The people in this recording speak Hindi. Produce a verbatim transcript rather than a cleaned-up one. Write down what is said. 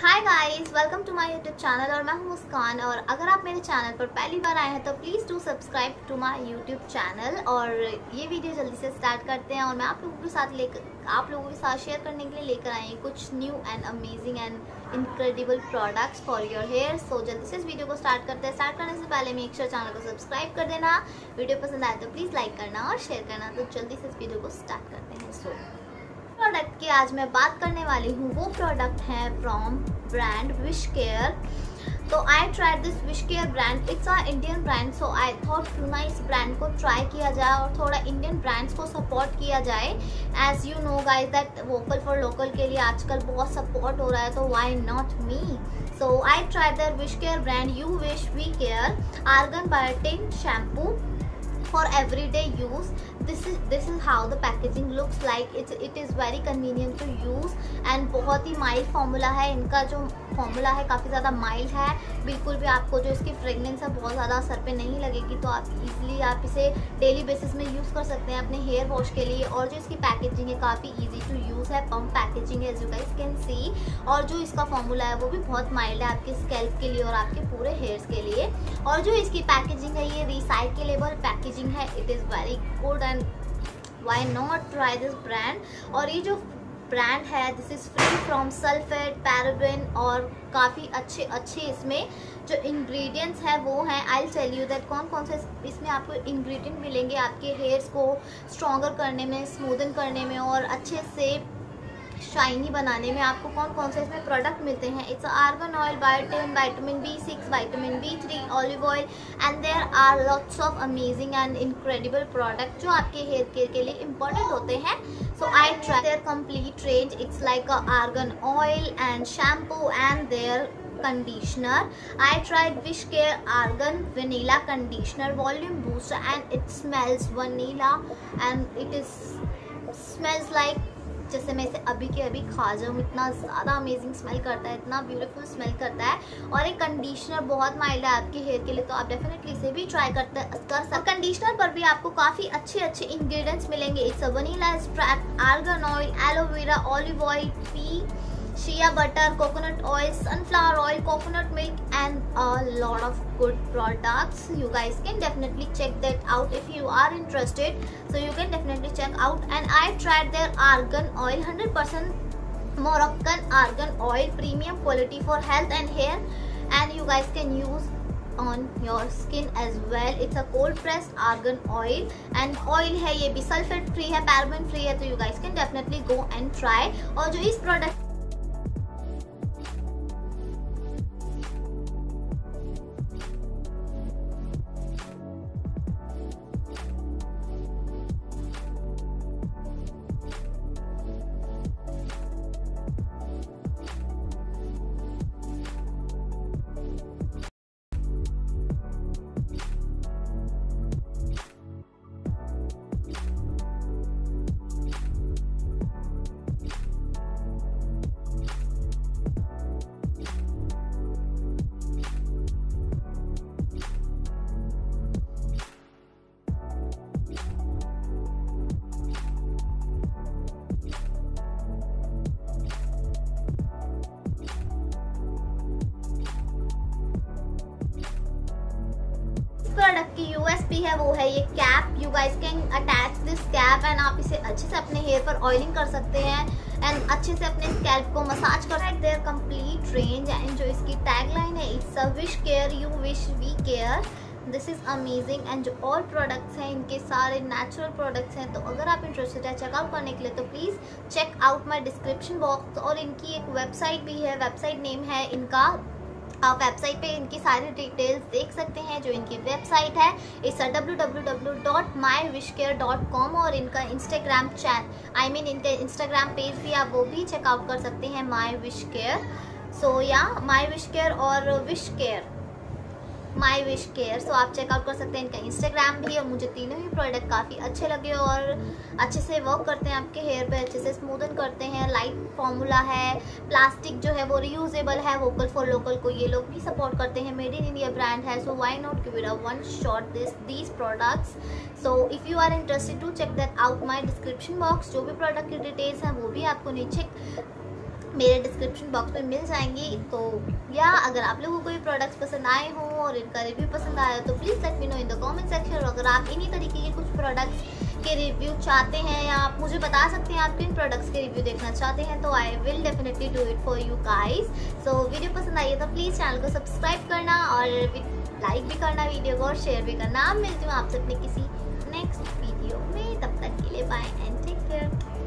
Hi guys, welcome to my YouTube channel और मैं हूं मुस्कान। और अगर आप मेरे चैनल पर पहली बार आए हैं तो please do subscribe to my YouTube channel. और ये वीडियो जल्दी से स्टार्ट करते हैं और मैं आप लोगों के साथ लेकर आप लोगों के साथ शेयर करने के लिए लेकर आई हूँ कुछ new and amazing and incredible products for your hair. So जल्दी से इस वीडियो को स्टार्ट करते हैं। स्टार्ट करने से पहले मेक श्योर चैनल को सब्सक्राइब कर देना, वीडियो पसंद आए तो प्लीज़ लाइक करना और शेयर करना। तो जल्दी से इस वीडियो को स्टार्ट करते हैं। सो प्रोडक्ट की आज मैं बात करने वाली हूँ वो प्रोडक्ट है फ्रॉम ब्रांड विश केयर। तो I tried this Wish Care brand, it's a Indian brand, so I thought क्यों ना इस ब्रांड को ट्राई किया जाए और थोड़ा इंडियन ब्रांड्स को सपोर्ट किया जाए। As you know guys that vocal for local के लिए आजकल बहुत सपोर्ट हो रहा है, तो why not me. So I tried their Wish Care brand you wish we care argan biotin shampoo for everyday use. This is this is how the packaging looks like. It's it is very convenient to use and बहुत ही माइल्ड फॉर्मूला है। इनका जो फॉर्मूला है काफ़ी ज़्यादा माइल्ड है, बिल्कुल भी आपको जो इसकी फ्रेगनेंस है बहुत ज़्यादा सर पे नहीं लगेगी। तो आप इजीली आप इसे डेली बेसिस में यूज़ कर सकते हैं अपने हेयर वॉश के लिए। और जो इसकी पैकेजिंग है काफ़ी इजी टू यूज़ है, पम्प पैकेजिंग है as you guys can see. और जो इसका फॉर्मूला है वो भी बहुत माइल्ड है आपके स्कैल्प के लिए और आपके पूरे हेयर्स के लिए। और जो इसकी पैकेजिंग है ये रिसाइकेलेबल पैकेजिंग है, it is very good and why not try this brand. और ये जो ब्रांड है this is free from sulphate paraben और काफ़ी अच्छे अच्छे इसमें जो इंग्रेडिएंट्स हैं वो हैं। I will tell you that कौन कौन से इसमें आपको इंग्रेडिएंट मिलेंगे आपके हेयर्स को स्ट्रॉन्गर करने में, स्मूदन करने में और अच्छे से शाइनी बनाने में आपको कौन कौन से इसमें प्रोडक्ट मिलते हैं। It's argan oil, biotin, vitamin B six, vitamin B three, olive oil and there are lots of amazing and incredible product जो आपके हेयर केयर के लिए इम्पोर्टेंट होते हैं। So I try their complete range. It's like a argan oil and shampoo and their conditioner. I tried Wish Care Argan Vanilla Conditioner Volume Booster and it smells vanilla and it is smells like जैसे मैं इसे अभी के अभी खा जाऊँ, इतना ज़्यादा अमेजिंग स्मेल करता है, इतना ब्यूटीफुल स्मेल करता है। और एक कंडीशनर बहुत माइल्ड है आपके हेयर के लिए, तो आप डेफिनेटली इसे भी ट्राई करते कर सकते। कंडीशनर पर भी आपको काफ़ी अच्छे अच्छे इंग्रेडिएंट्स मिलेंगे। It's a vanilla extract, argan oil, aloe vera, olive oil, पी shea butter, coconut oil, sunflower oil, coconut milk and a lot of good products. You guys can definitely check that out if you are interested. So you can definitely check out. And I tried their argan oil, one hundred percent Moroccan argan oil, premium quality for health and hair, and you guys can use on your skin as well. It's a cold pressed argan oil and oil है ये भी सल्फेट फ्री है, पैराबेन फ्री है, तो you guys can definitely go and try. और जो इस प्रोडक्ट प्रोडक्ट की यूएसपी है वो है ये cap. You guys can attach this cap and आप इसे अच्छे से अपने हेयर पर ऑयलिंग कर सकते हैं एंड अच्छे से अपने स्कैल्प को मसाज कर सकते हैं। कंप्लीट रेंज एंड जो इसकी टैगलाइन है it's a Wish Care you wish we care, this is amazing. And जो और प्रोडक्ट्स हैं इनके सारे नेचुरल प्रोडक्ट्स हैं, तो अगर आप इंटरेस्टेड है चेकआउट करने के लिए तो please check out my description box. और इनकी एक वेबसाइट भी है, वेबसाइट नेम है इनका, आप वेबसाइट पे इनकी सारी डिटेल्स देख सकते हैं। जो इनकी वेबसाइट है it's W W W dot my Wish Care dot com. और इनका इंस्टाग्राम चैन आई मीन इनका इंस्टाग्राम पेज भी आप वो भी चेकआउट कर सकते हैं, माई विश केयर। सो या माई विश केयर और Wish Care my Wish Care, so आप चेकआउट कर सकते हैं इनका इंस्टाग्राम भी। और मुझे तीनों ही प्रोडक्ट काफ़ी अच्छे लगे और अच्छे से वर्क करते हैं आपके हेयर पे, अच्छे से स्मूदन करते हैं। लाइट फॉर्मूला है, प्लास्टिक जो है वो रीयूजेबल है, वोकल फॉर लोकल को ये लोग भी सपोर्ट करते हैं, मेड इन इंडिया ब्रांड है। So why not give it a one shot this these products. So if you are interested to check that out my description box, जो भी प्रोडक्ट की डिटेल्स हैं वो भी आपको नीचे मेरे डिस्क्रिप्शन बॉक्स में मिल जाएंगी। तो या अगर आप लोगों को ये प्रोडक्ट्स पसंद आए हों और इनका रिव्यू पसंद आया तो please let me know in the comment section. और अगर आप इन्हीं तरीके के कुछ प्रोडक्ट्स के रिव्यू चाहते हैं या आप मुझे बता सकते हैं आप किन प्रोडक्ट्स के रिव्यू देखना चाहते हैं, तो I will definitely do it for you guys. So video पसंद आई है तो प्लीज़ चैनल को सब्सक्राइब करना और लाइक भी करना वीडियो को और शेयर भी करना। अब मिलती हूँ आपसे अपने किसी नेक्स्ट वीडियो में, तब तक के लिए बाय एंड टेक केयर।